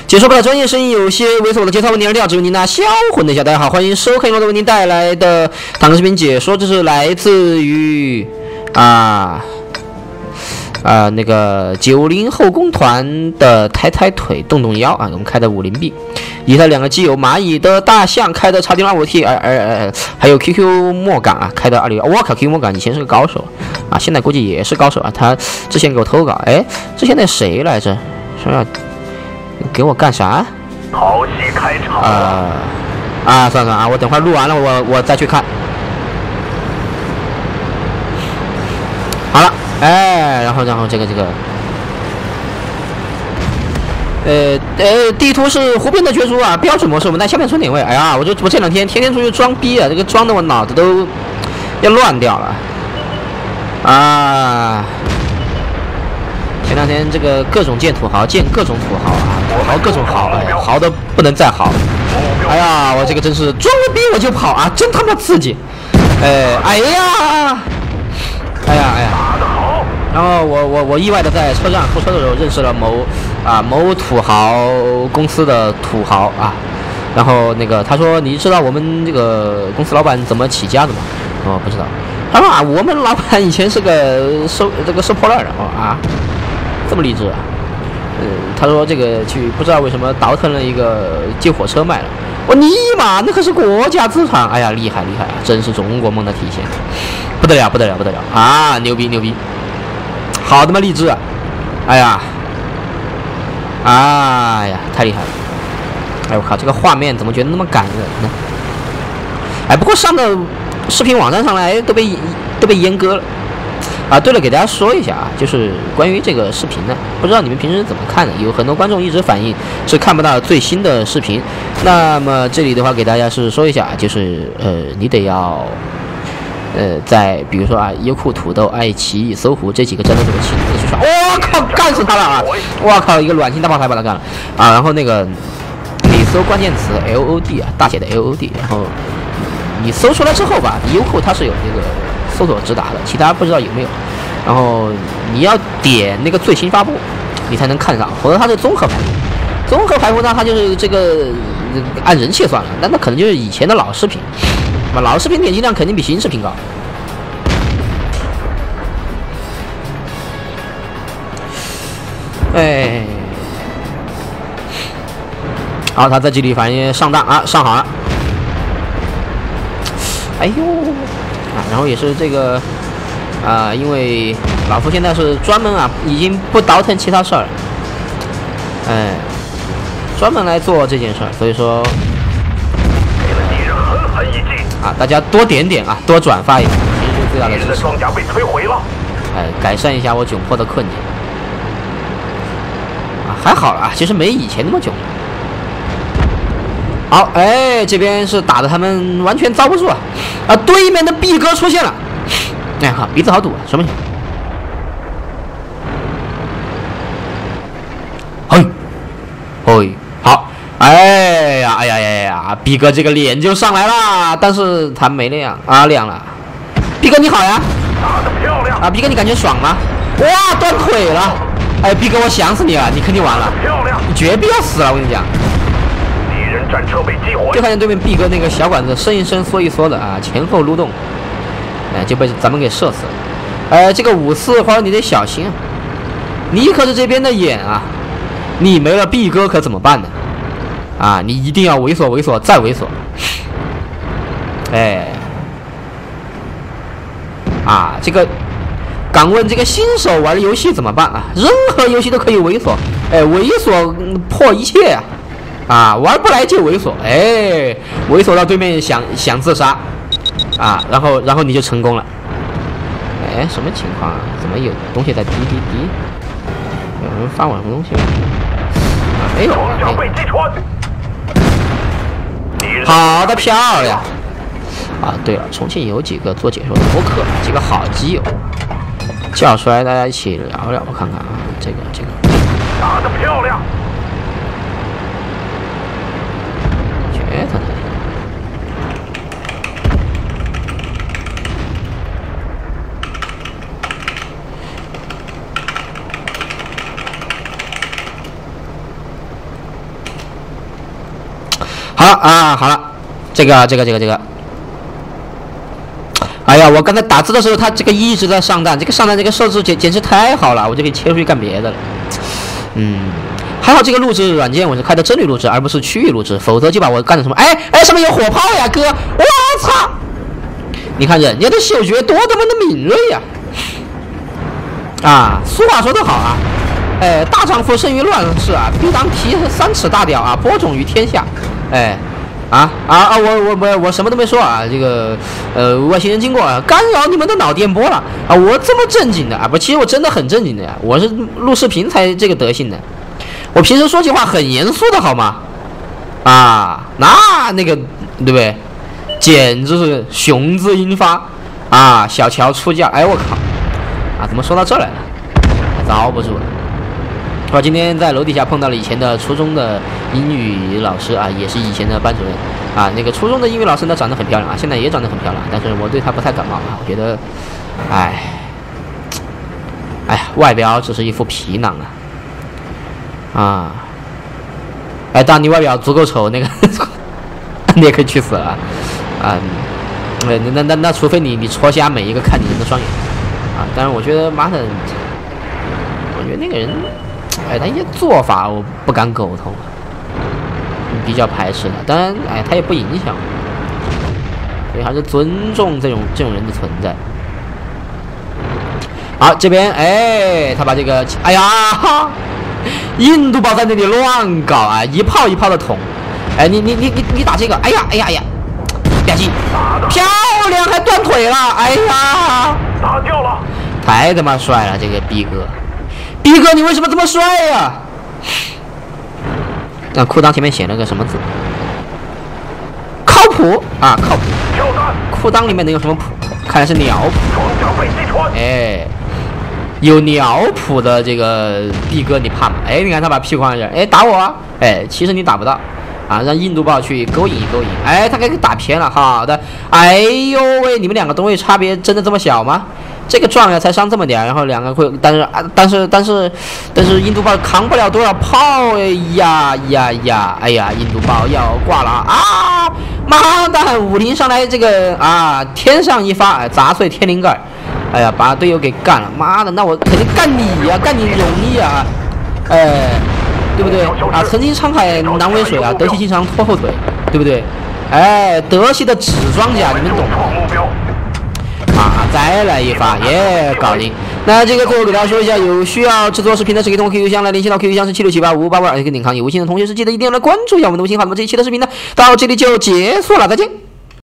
解说不了专业声音，有些猥琐的节操为您而调，只为您那销魂的一下。大家好，欢迎收看罗德为您带来的坦克视频解说，这是来自于那个90后工团的抬抬腿动动腰啊，我们开的50B，以他2个基友蚂蚁的大象开的叉025T，还有 QQ 莫港啊开的261，我靠 QQ 莫港以前是个高手啊，现在估计也是高手啊，他之前给我投稿，之前那谁来着，说要给我干啥？ 好戏开场算了啊，我等会儿录完了我再去看。好了，然后这个地图是湖边的角逐啊，标准模式，我们在下面存点位。哎呀，我这2天天天出去装逼啊，这个装的我脑子都要乱掉了啊！前2天这个各种见土豪，见各种土豪啊，土豪各种豪，豪的不能再豪。哎呀，我这个真是装了逼我就跑啊，真他妈刺激！哎呀！然后我意外的在车站候车的时候认识了某土豪公司的土豪啊，然后那个他说你知道我们这个公司老板怎么起家的吗？不知道。他说我们老板以前是个收破烂的这么励志啊。他说这个不知道为什么倒腾了一个接火车卖了。尼玛，那可是国家资产！哎呀，厉害啊，真是中国梦的体现，不得了啊，牛逼！好他妈励志啊！哎呀，太厉害了！我靠，这个画面怎么觉得那么感人呢？不过上的视频网站上来都被阉割了啊！对了，给大家说一下啊，就是关于这个视频呢，不知道你们平时怎么看的？有很多观众一直反映是看不到最新的视频。那么这里的话，给大家是说一下，就是你得要。在比如说优酷、土豆、爱奇艺、搜狐这几个真的这么清楚的去刷，我靠，干死他了啊！我靠，一个软性大炮台把他干了啊！然后那个你搜关键词 LOD 啊，大写的 LOD， 然后你搜出来之后吧，优酷它是有那个搜索直达的，其他不知道有没有。然后你要点那个最新发布，你才能看上，否则它是综合排布。综合排布呢，它就是这个按人气算了，那可能就是以前的老视频。老视频点击量肯定比新视频高。好，他在这里反正上当啊，上好了。哎呦然后也是这个因为老夫现在是专门已经不倒腾其他事儿了，专门来做这件事儿，所以说。大家多点多转发一下，其实是最大的支持。 装甲被摧毁了。 改善一下我窘迫的困境。还好了其实没以前那么窘。好，这边是打的他们完全遭不住对面的 B 哥出现了。好，鼻子好堵啊，什么情况？嘿，好。哎呀 ，B 哥这个脸就上来了，但是他没亮亮了。B 哥你好呀， 打得漂亮 ！B 哥你感觉爽吗？哇，断腿了！B 哥我想死你了，你肯定完了， 漂亮！ 你绝逼要死了，我跟你讲。 敌人战车被击毁， 就看见对面 B 哥那个小管子伸一伸缩一缩的前后撸动，就被咱们给射死了。这个54花你得小心你可是这边的眼你没了 B 哥可怎么办呢？你一定要猥琐再猥琐。这个敢问这个新手玩游戏怎么办任何游戏都可以猥琐，猥琐破一切玩不来就猥琐，猥琐到对面想自杀然后你就成功了。什么情况怎么有东西在滴？有人发我什么东西没有好的，漂亮对了，重庆有几个做解说的播客，几个好基友，叫出来大家一起聊聊，我看看这个打得漂亮。 觉得好了啊，好了，这个。哎呀，我刚才打字的时候，它这个一直在上弹，这个上弹这个设置简直太好了，我就可以切出去干别的了。还好这个录制软件我是开的帧率录制，而不是区域录制，否则就把我干成什么？哎，上面有火炮呀，哥！我操！你看人家的嗅觉多么的敏锐呀！啊，俗话说得好啊，大丈夫生于乱世啊，必当披3尺大吊啊，播种于天下。我什么都没说啊，这个外星人经过干扰你们的脑电波了啊，我这么正经的啊，不，其实我真的很正经的呀，我是录视频才这个德行的，我平时说起话很严肃的好吗？啊，那个对不对？简直是雄姿英发啊，小乔出嫁，哎我靠啊，怎么说到这儿来了？遭不住了。我今天在楼底下碰到了以前的初中的英语老师啊，也是以前的班主任啊。那个初中的英语老师呢，长得很漂亮啊，现在也长得很漂亮，但是我对她不太感冒啊。我觉得，哎呀，外表只是一副皮囊啊。当你外表足够丑，那个你也可以去死了啊。那除非你戳瞎每一个看你人的双眼啊。但是我觉得妈的，我觉得那个人。他一些做法我不敢苟同，比较排斥的。当然，他也不影响，所以还是尊重这种人的存在。好，这边他把这个，印度炮在那里乱搞啊，一炮一炮的捅。你打这个，哎呀，吧唧，漂亮，还断腿了， 打掉了， 太他妈帅了，这个逼哥。逼哥，你为什么这么帅呀？那裤裆前面写了个什么字？靠谱啊，靠谱。裤裆里面能有什么谱？看来是鸟谱。有鸟谱的这个逼哥，你怕吗？你看他把屁股放在这儿，打我啊！其实你打不到啊，让印度豹去勾引一勾引。他给打偏了，好的。哎呦喂，你们两个东西差别真的这么小吗？这个撞呀才伤这么点，然后两个会，但是印度豹扛不了多少炮呀！哎呀，印度豹要挂了啊！妈蛋，50上来这个啊，天上一发，砸碎天灵盖，哎呀，把队友给干了，妈的，那我肯定干你呀，干你容易啊，对不对啊？曾经沧海难为水啊，德系经常拖后腿，对不对？德系的纸装甲，你们懂吗？再来一发，搞定。那这个最后给大家说一下，有需要制作视频的，可以通过 QQ 箱来联系到 QQ 箱是76785582，跟领康有微信的同学是记得一定要来关注一下我们的微信号。那么这一期的视频呢，到这里就结束了，再见。